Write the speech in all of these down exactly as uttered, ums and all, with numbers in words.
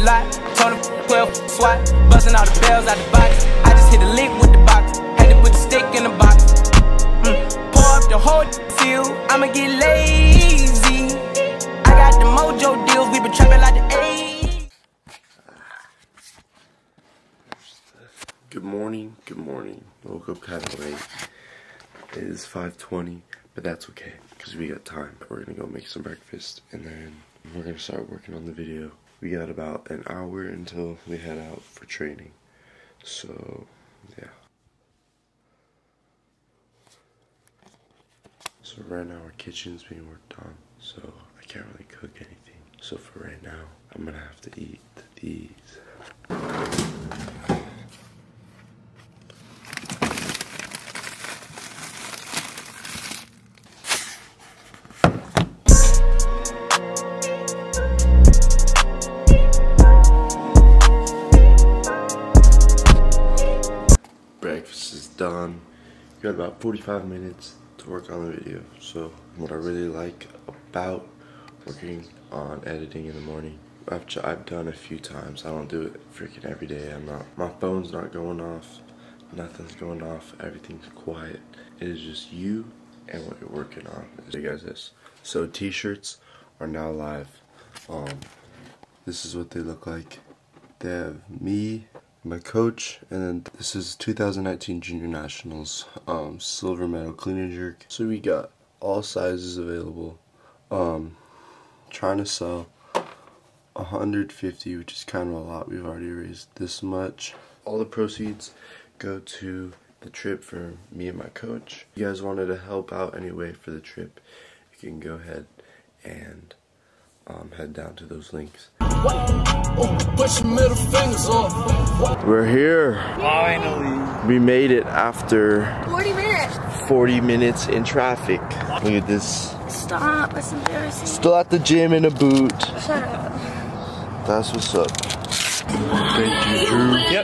fly. Told him twelve swat, busting all the bells out the box. I just hit a lick with the box, had to put the stick in the box. Mm. Pour up the whole field, I'ma get lazy. I got the mojo deals, we been trapping like the A. Good morning, good morning. Woke up kind of late. It is five twenty, but that's okay, because we got time. We're gonna go make some breakfast, and then we're gonna start working on the video. We got about an hour until we head out for training. So, yeah. So right now our kitchen's being worked on, so I can't really cook anything. So for right now, I'm gonna have to eat these. Breakfast is done. Got about forty-five minutes to work on the video. So what I really like about working on editing in the morning, I've, I've done a few times. I don't do it freaking every day. I'm not, my phone's not going off, nothing's going off, everything's quiet. It is just you and what you're working on. Show you guys this. So t-shirts are now live. Um, this is what they look like. They have me, my coach, and then this is two thousand nineteen Junior Nationals um, silver medal clean and jerk. So we got all sizes available. Um, trying to sell one hundred fifty, which is kind of a lot. We've already raised this much. All the proceeds go to the trip for me and my coach. If you guys wanted to help out anyway for the trip, you can go ahead and Um, head down to those links. We're here. Finally. We made it after forty minutes. forty minutes in traffic. Look at this. Stop, that's embarrassing. Still at the gym in a boot. Shut up. That's what's up. Thank you, Drew. Yep.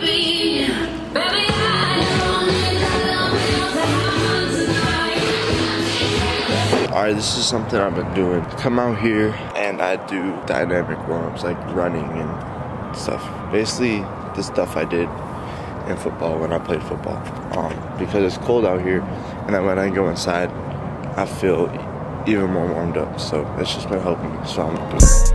Alright, this is something I've been doing. Come out here and I do dynamic warm-ups, like running and stuff. Basically, the stuff I did in football when I played football. Um, because it's cold out here, and then when I go inside, I feel even more warmed up. So it's just been helping me. So I'm doing it.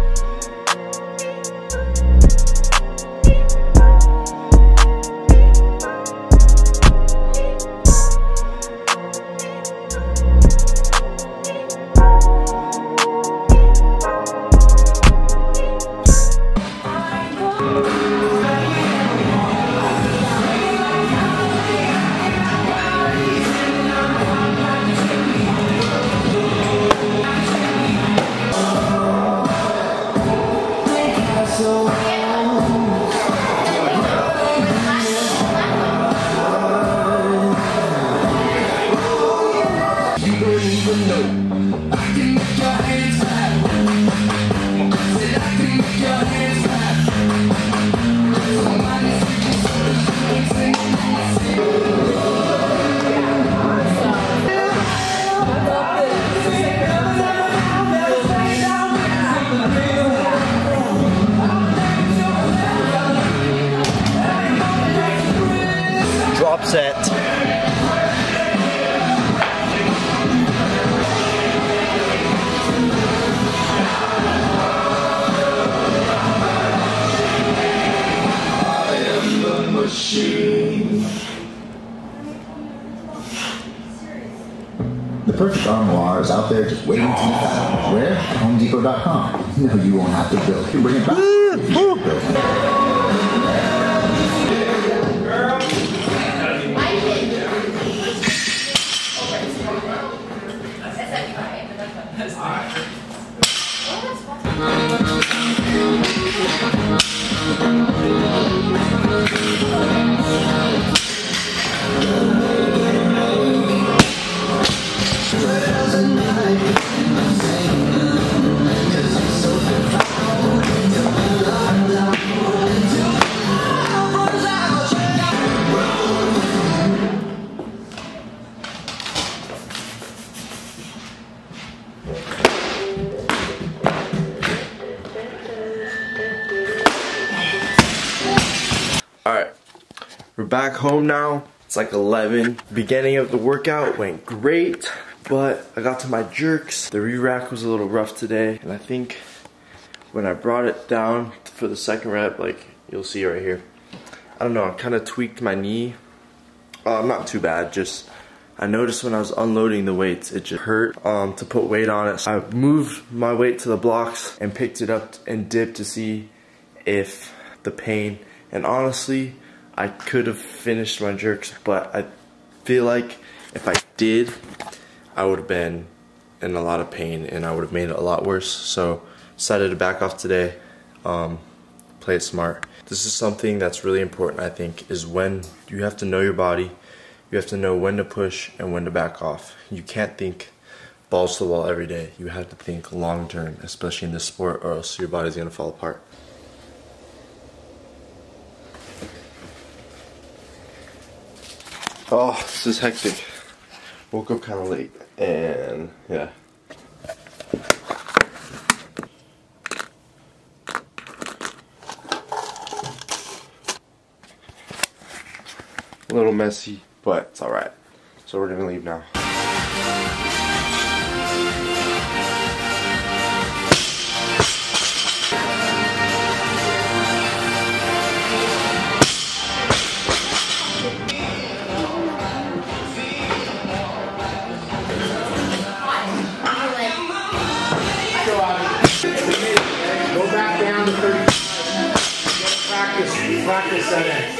Drop set. The perfect armoire is out there just waiting to be found. Where? At Home Depot dot com. No, you won't have to build. You can bring it back. We're back home now. It's like eleven. Beginning of the workout went great, but I got to my jerks. The re-rack was a little rough today, and I think when I brought it down for the second rep, like you'll see right here, I don't know, I kind of tweaked my knee. Uh, not too bad, just I noticed when I was unloading the weights, it just hurt um, to put weight on it. So I moved my weight to the blocks and picked it up and dipped to see if the pain, and honestly, I could have finished my jerks, but I feel like if I did, I would have been in a lot of pain and I would have made it a lot worse. So decided to back off today, um, play it smart. This is something that's really important, I think, is when you have to know your body. You have to know when to push and when to back off. You can't think balls to the wall every day. You have to think long term, especially in this sport, or else your body's gonna fall apart. Oh, this is hectic. Woke up kind of late, and yeah. A little messy, but it's alright. So we're gonna leave now. Go back down to thirty. Practice, practice that in.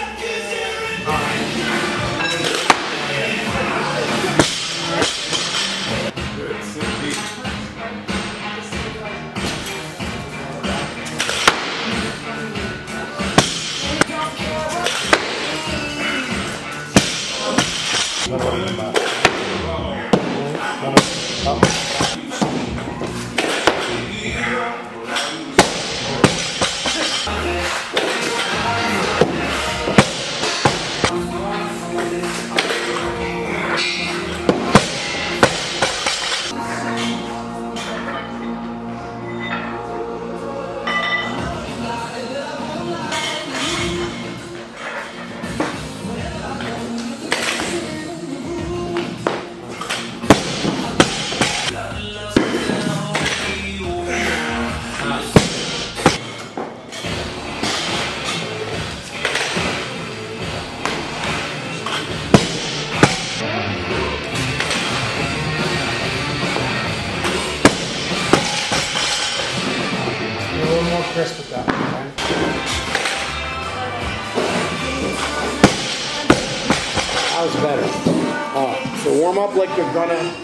Crisp with that, okay? That was better. Oh, so warm up like you're gonna.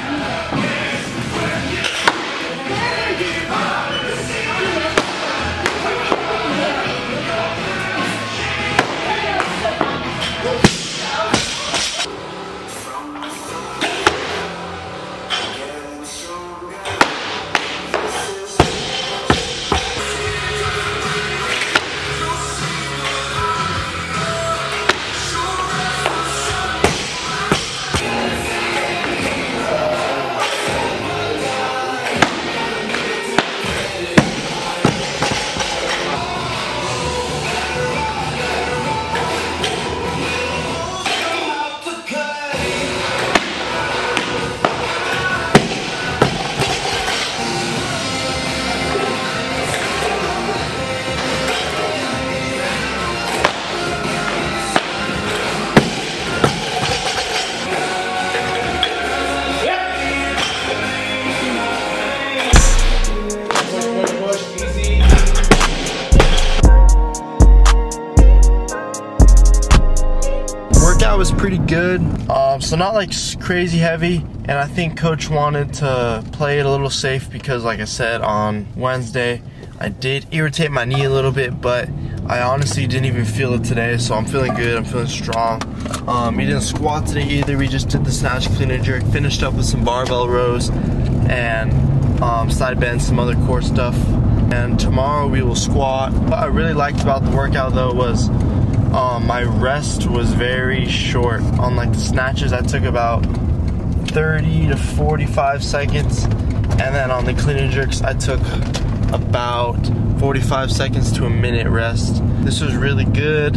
Was pretty good, um, so not like crazy heavy, and I think coach wanted to play it a little safe because, like I said, on Wednesday I did irritate my knee a little bit, but I honestly didn't even feel it today, so I'm feeling good, I'm feeling strong. Um, we didn't squat today either, we just did the snatch, clean and jerk, finished up with some barbell rows and um, side bends, some other core stuff, and tomorrow we will squat. What I really liked about the workout though was Um, my rest was very short. On like the snatches, I took about thirty to forty-five seconds, and then on the clean and jerks, I took about forty-five seconds to a minute rest. This was really good.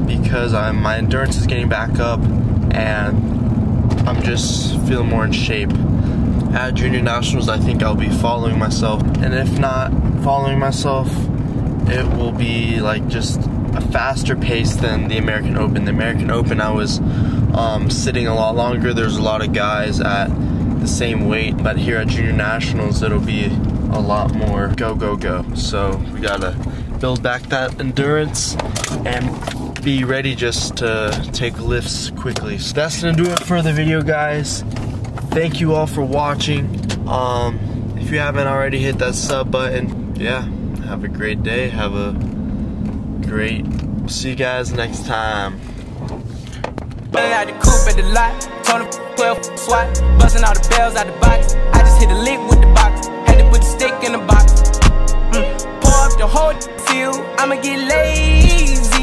because I'm, my endurance is getting back up and I'm just feeling more in shape. At Junior Nationals, I think I'll be following myself, and if not following myself, it will be like just a faster pace than the American Open. The American Open, I was um, sitting a lot longer. There's a lot of guys at the same weight, but here at Junior Nationals, it'll be a lot more go, go, go. So we gotta build back that endurance and be ready just to take lifts quickly. So that's gonna do it for the video, guys. Thank you all for watching. Um, if you haven't already, hit that sub button. Yeah, have a great day. Have a great, see you guys next time. Running out the coupe at the lot, told him twelve swat, busting all the bells out the box. I just hit a lick with the box, had to put the stick in the box. Mm. Pour up the whole field, I'ma get lazy.